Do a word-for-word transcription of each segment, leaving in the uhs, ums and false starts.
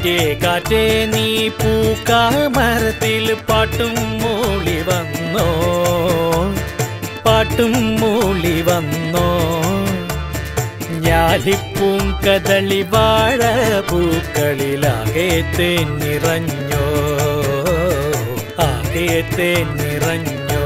കാറ്റേ കാറ്റേ നീ പൂക്കാമരത്തിൽ പാട്ടും മൂളി വന്നോ പാട്ടും മൂളി വന്നോ ഞാലിപ്പൂം കദളി വാഴ പൂക്കളിലാകെ തേൻ നിറഞ്ഞോ ആകെ തേൻ നിറഞ്ഞോ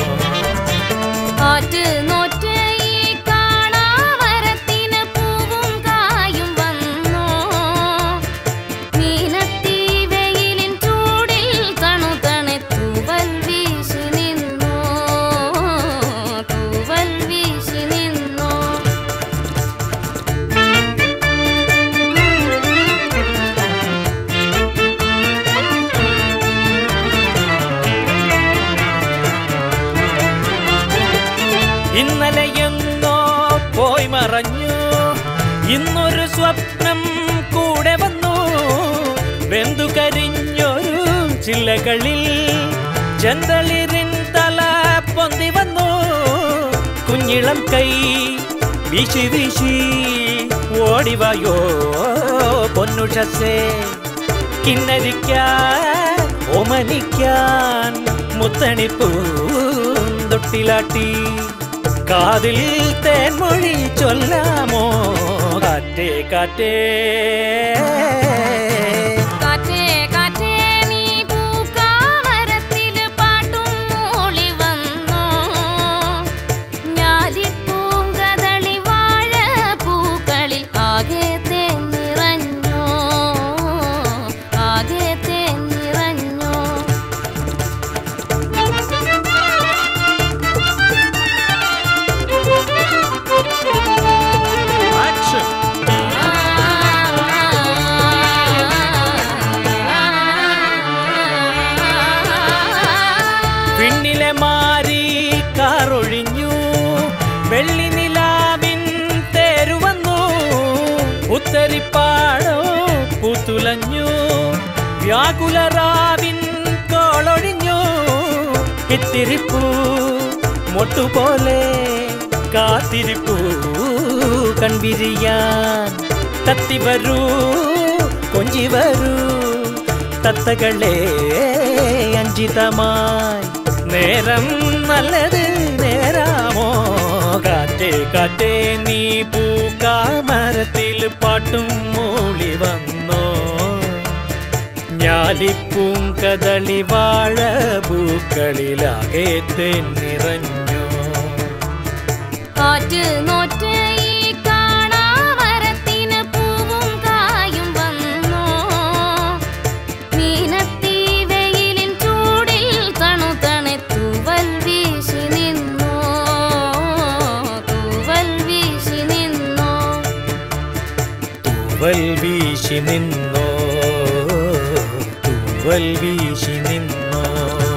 ഇന്നലെയെന്നോ പോയി മറഞ്ഞു ഇന്നൊരു സ്വപ്നം കൂടെ വന്നു വെന്തു കരിഞ്ഞൊരു ചില്ലകളിൽ ചെന്തളിരിൻ തല പൊന്തി വന്നു കുഞ്ഞിളം കൈ വീശി വീശി ഓടിവായോ പൊന്നുഷസേ കിന്നരിക്കാൻ ഓമനിക്കാൻ മുത്തണിപ്പൂ തൊട്ടിലാട്ടി കാതിൽ തേൻമൊഴി ചൊല്ലാമോ കാറ്റേ കാറ്റേ കാറ്റേ കാറ്റേ നീ പൂക്കാമരത്തിൽ പാട്ടും മൂളി വന്നോ ഞാലിപ്പൂം കദളി വാഴ പൂക്കളിൽ ആകെ തേൻ നിറഞ്ഞോ ആകെ തേൻ നിറഞ്ഞോ പിന്നിലെ മാറി കാറൊഴിഞ്ഞു വെള്ളി നിലാവിൻ തേരുവന്നു ഉത്തരിപ്പാടോ പൂത്തുലഞ്ഞു വ്യാകുലറാവിൻ കോളൊഴിഞ്ഞു ഇത്തിരിപ്പൂ മൊട്ടുപോലെ കാത്തിരിപ്പൂ കൺവിരിയാൻ തത്തി വരൂ കൊഞ്ചി വരൂ തത്തകളെ അഞ്ചിതമായി നേരം നല്ലത് നേരാമോ കാറ്റേ കാറ്റേ നീ പൂക്കാമരത്തിൽ പാട്ടും മൂളി വന്നോ ഞാലിപ്പൂം കദളി വാഴ പൂക്കളിലാകെ തേൻ നിറഞ്ഞോ കാറ്റ് നോറ്റ് ഈ കാണാമരത്തിന് പൂവും കായും വന്നോ മീനത്തി വെയിലിൻ ചൂടിൽ തണുതണെ തൂവൽ വീശി നിന്നോ തൂവൽ വീശി നിന്നോ തൂവൽ വീശി നിന്നോ തൂവൽ വീശി നിന്നോ